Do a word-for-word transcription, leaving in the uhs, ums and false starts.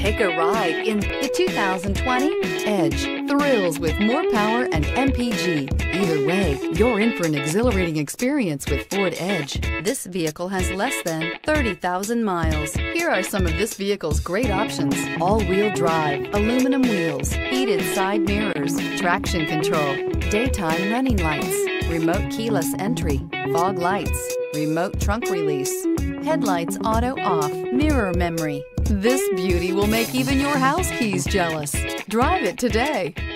Take a ride in the two thousand twenty Edge. Thrills with more power and M P G. Either way, you're in for an exhilarating experience with Ford Edge. This vehicle has less than thirty thousand miles. Here are some of this vehicle's great options: all-wheel drive, aluminum wheels, heated side mirrors, traction control, daytime running lights, remote keyless entry, fog lights, remote trunk release, headlights auto off, mirror memory. This beauty will make even your house keys jealous. Drive it today.